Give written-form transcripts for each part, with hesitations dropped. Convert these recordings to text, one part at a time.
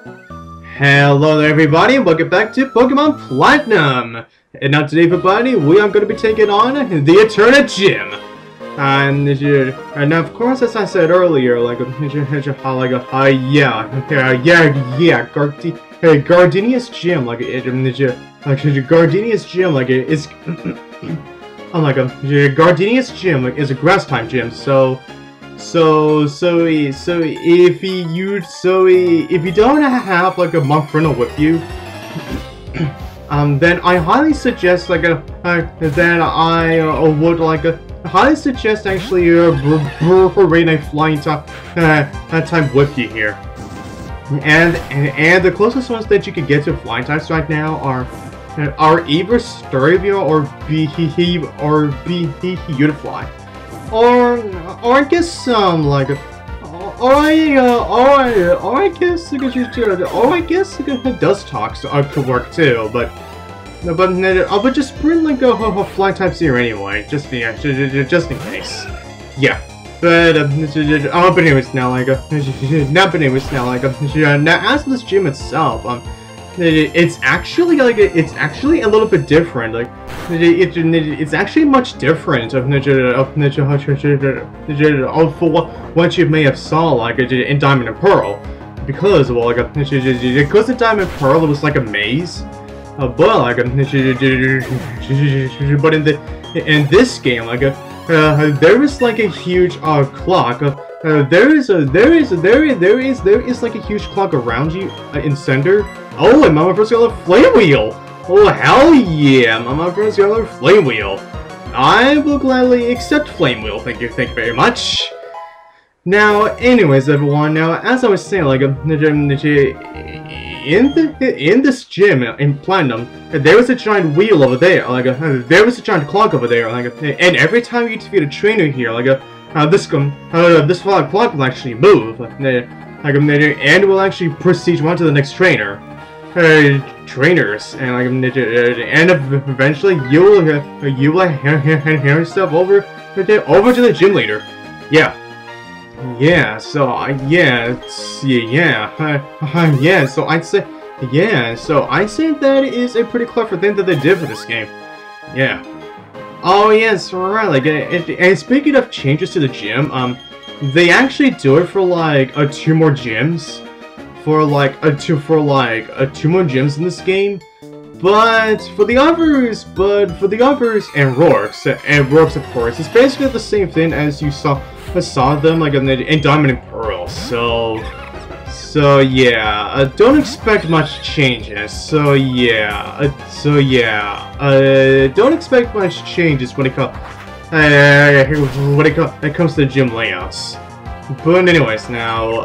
Hello there everybody, and welcome back to Pokemon Platinum! And now today everybody, we are going to be taking on the Eterna Gym! And now of course, as I said earlier, Gardenia's Gym, Gardenia's Gym, Gardenia's Gym is a grass type gym, so if you don't have like a Monferno with you, then I highly suggest highly suggest actually bringing a flying type with you here. And the closest ones that you can get to flying types right now are either Staravia or Beautifly. Or I guess I guess Dust Talks could work too, but just bring like a fly type here anyway, just in case. Yeah. But anyways, now as for this gym itself, it's actually a little bit different. It's actually much different for what you may have saw in Diamond and Pearl, because in Diamond and Pearl it was like a maze, but in this game there is like a huge clock. There is like a huge clock around you in center. Oh, and Mama First got a flame wheel! Oh, hell yeah! Mama First got a flame wheel! I will gladly accept flame wheel, thank you very much! Now, anyways everyone, now as I was saying, in this gym in Platinum, there was a giant wheel over there, there was a giant clock over there, and every time you defeat a trainer here, this clock will actually move, and will actually proceed on to the next trainer. Trainers, and eventually you will hand yourself over to the gym leader. Yeah. So I'd say that is a pretty clever thing that they did for this game. Yeah. Oh yes, right. And speaking of changes to the gym, they actually do it for 2 more gyms. For two more gyms in this game, but for the others and Rourks of course, it's basically the same thing as you saw them in Diamond and Pearl. So yeah, don't expect much changes. Don't expect much changes when it comes to the gym layouts. But anyways, now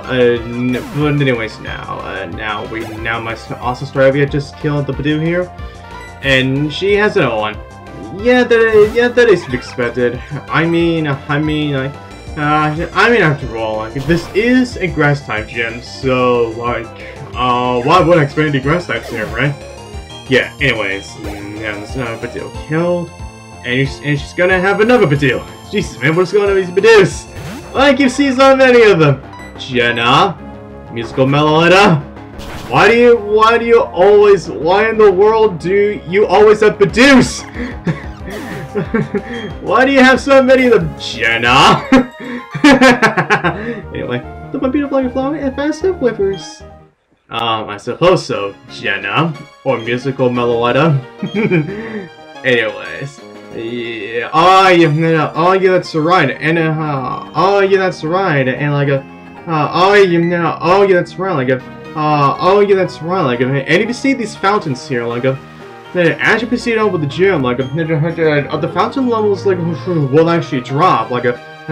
my awesome Staravia just killed the Badoo here, and she has an one. Yeah, that is to be expected. I mean, after all, this is a grass type gym, so why would I expect any grass types here, right? Yeah. Anyways, now there's another Badoo killed, and she's gonna have another Badoo. Jesus, man, what's going on with these Badoos? I keep seeing so many of them. Jenna, musical Melody. Why in the world do you always have Badoos? Why do you have so many of them, Jenna? Anyway, the my beautiful like flower and faster whiffers. I suppose so, Jenna, or musical Melody. Anyways. Yeah. Oh yeah, that's right. And oh yeah, that's right. And oh yeah, that's right. And if you see these fountains here, as you proceed on with the gym, the fountain levels will actually drop, so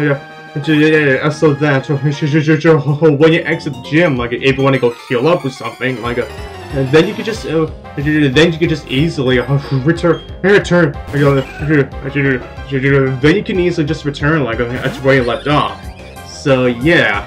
that when you exit the gym, if you want to go heal up or something, then you could just easily return. Then you can easily just return to where you left off. So yeah,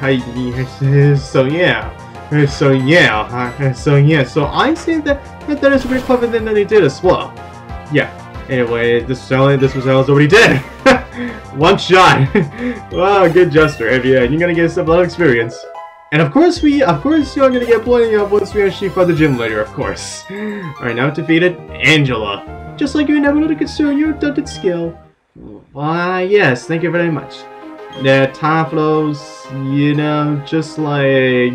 so I say that is a pretty clever thing that they did as well. Yeah. Anyway, this was already did. One shot. Wow, good gesture. Yeah, you're gonna get yourself a lot of experience. And of course you're gonna get plenty of once we actually fight the gym later, of course. Alright, now defeated Angela. Just like you never let it concern your adopted skill. Why, yes, thank you very much. The time flows, just like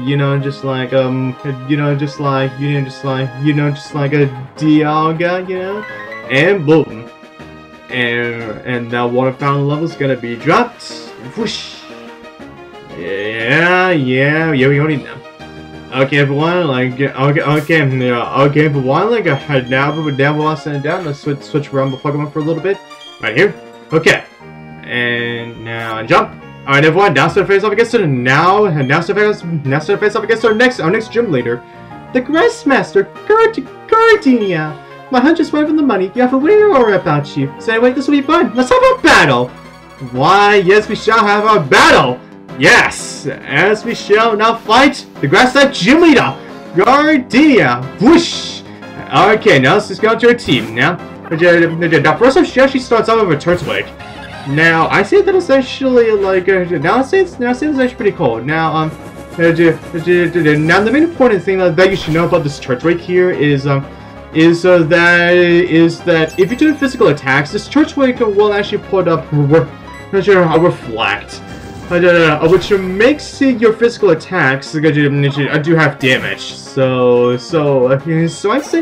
a Dialga, and boom. And that water fountain level is gonna be dropped. Whoosh. Yeah, we already know. Okay, everyone, everyone, now we'll send it down. Let's switch around the Pokemon for a little bit. Right here. Okay. And now jump. Alright, everyone, now start face off against our next gym leader, the Grassmaster, Gardenia. My hunch is right from the money. You have a winning aura about you. So anyway, this will be fun. Let's have a battle. Why, yes, we shall have our battle. Yes, as we shall now fight the Grass-type gym leader, Gardenia. Whoosh. Okay, now let's just go to our team. Now, first off, she actually starts out with a Turtwig. Now, I say that it's actually like, now I say it's actually pretty cool. Now, now the main important thing that you should know about this Turtwig here is that if you do physical attacks, this Turtwig will actually put up a reflect. Which makes your physical attacks do have damage. So I say,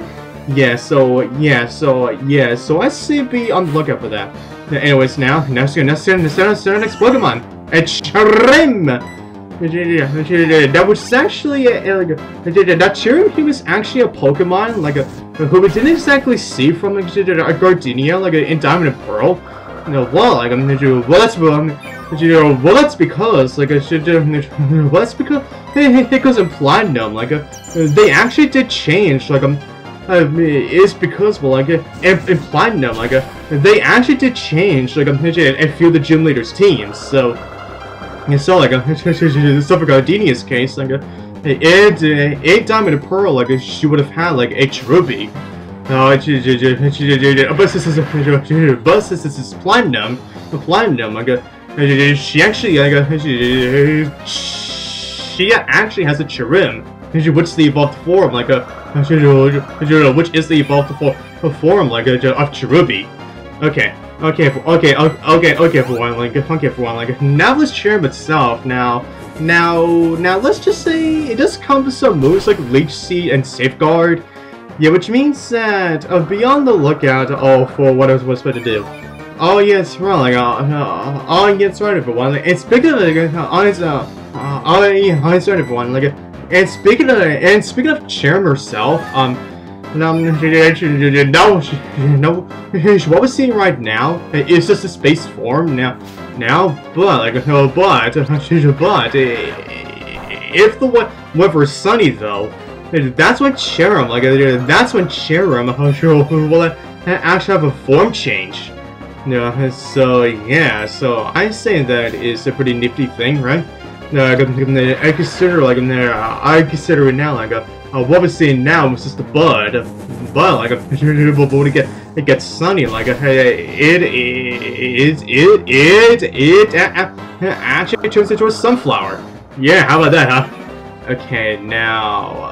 so I say be on the lookout for that. Anyways, now next Pokemon, a Cherrim. That was actually that Cherrim. He was actually a Pokemon who we didn't exactly see from a Gardenia, in Diamond and Pearl. That's because because in Platinum, they actually did change, it's because, in Platinum, they actually did change, a few of the gym leaders' teams, so for Gardenia's case, in Diamond and Pearl, she would have had, a Cherubi. But since this is Platinum, she actually has a Cherrim, which is the evolved form, which is the evolved form, of Cherubi. Okay, everyone, now let's Cherrim itself. Now, let's just say it does come with some moves like Leech Seed and Safeguard. Yeah, which means that be on the lookout for what I was supposed to do. Oh yes, right. Yes, right, everyone. And speaking of everyone. And speaking of Cherrim herself, what we're seeing right now is just a space form. But if the weather's sunny though, that's when Cherrim, will actually have a form change. So I say that is a pretty nifty thing, right? I consider it now what we're seeing now is just the bud, but when it gets sunny, it actually turns into a sunflower. Yeah, how about that, huh? Okay, now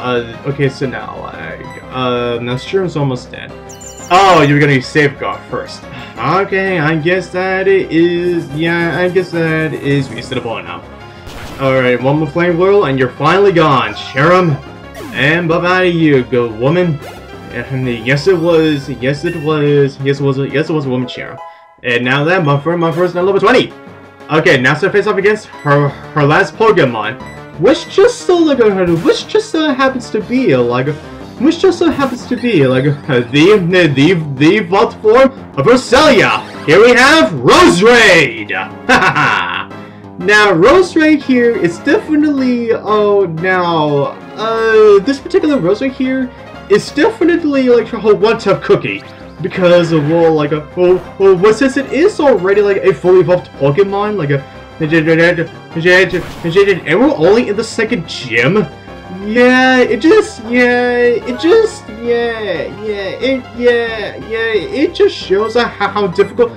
now Cherrim's almost dead. Oh, you're gonna use Safeguard first. Okay, I guess that is reasonable enough. Alright, one more flame whirl and you're finally gone, Cherrim. And bye-bye to you, good woman. And yes it was a woman, Cherrim. And now that my first level 20. Okay, now to face off against her last Pokemon, which just so happens to be the evolved form of Roselia. Here we have Roserade. Now Roserade here is definitely this particular Roserade here is definitely her one-tough cookie. Because since it is already a fully evolved Pokemon, and we're only in the second gym. It just shows how difficult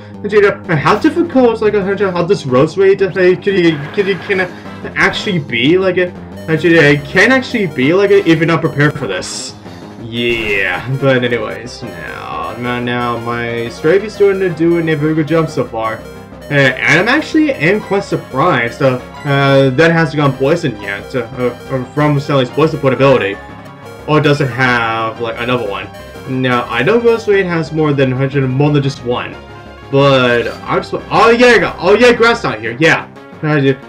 how this Roserade can actually be. Actually, I can't actually be like it if you're not prepared for this. Yeah, but anyways, now my strategy is doing a very good job so far. And I'm actually quite surprised that hasn't gone poisoned yet from Sally's poison point ability. Or does it have like another one? Now I know Roserade has more than just one, but I'm just oh yeah, grass out here, yeah. Oh yeah,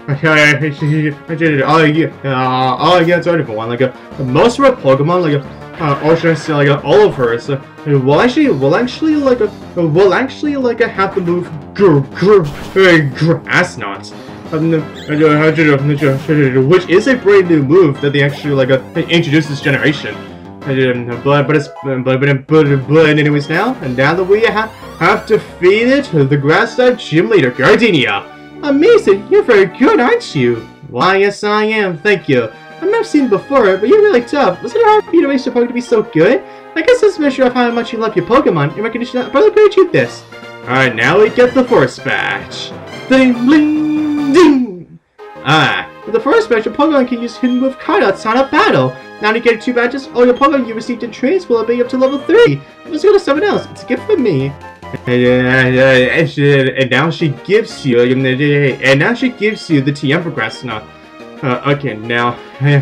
it's already for one. Like most of our Pokemon, or should I say, all of hers, will actually have to move grass knots. Which is a brand new move that they actually introduced this generation. But anyways now that we have defeated the grass type gym leader Gardenia. Amazing, you're very good, aren't you? Why, yes I am, thank you. I've never seen it before, but you're really tough. Was it hard for you to raise your Pokemon to be so good? I guess this measure of how much you love your Pokemon in recognition that brother could achieve this. Alright, now we get the first badge. Ding, bling, ding! With the first badge, your Pokemon can use hidden move card outside of battle. Now to get 2 badges, all your Pokemon you received in trades will be up to level 3. Let's go to someone else. It's a gift from me. And now she gives you the TM for grass now. Okay, now the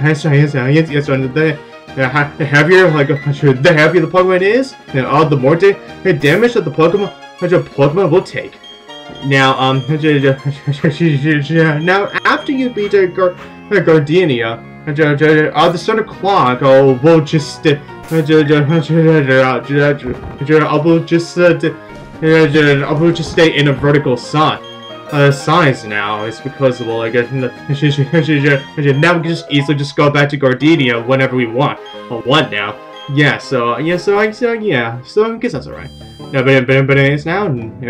heavier the Pokemon is, the more damage that the Pokemon will take. Now now after you beat Gardenia, the Thunder Clock will just I will just stay in a vertical size now. It's because well, now we can just easily just go back to Gardenia whenever we want. Or what now? Yeah. So I guess that's alright. No, but anyways now,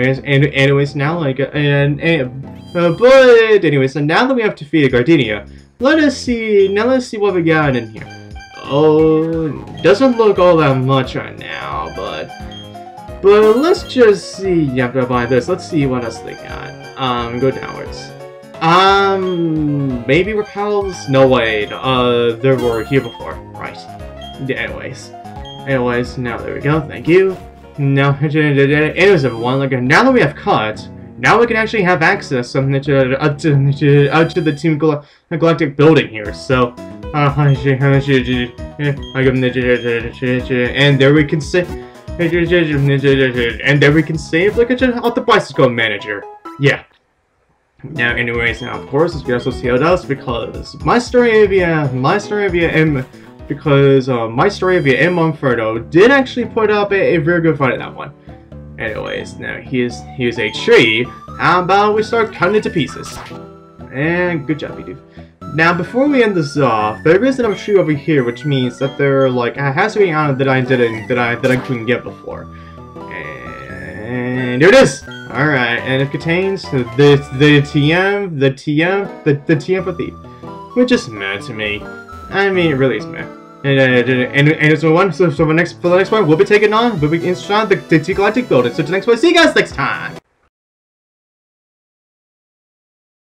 but anyways, so now that we have defeated Gardenia, let us see what we got in here. Oh, doesn't look all that much right now, but let's just see after I buy this. Let's see what else they got. Go downwards. Maybe repels? No wait. They were here before, right? Anyways, now there we go. Thank you. Now, anyways, everyone. Now that we have cut, now we can actually have access to the Team Galactic building here. So, and there we can say. And then we can save out the bicycle manager. Yeah. Now, anyways, now of course we also see how it does because my story via Monferno did actually put up a very good fight in that one. Anyways, now here's a tree. How about we start cutting it to pieces? And good job, you dude. Now, before we end this off, there is another tree over here, which means that there has to be an item that I couldn't get before. And here it is. All right, and it contains the TM for Thief, which is meh to me. I mean, it really is meh. And so for the next one, we'll be taking on inside the Galactic building. So the next one, see you guys next time.